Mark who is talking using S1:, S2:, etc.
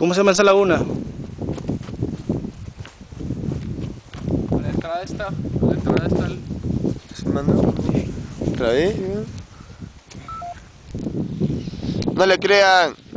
S1: ¿Cómo se llama esa laguna?
S2: La entrada está. La entrada está.
S3: ¿Se mandó? ¿Otra vez? No le crean.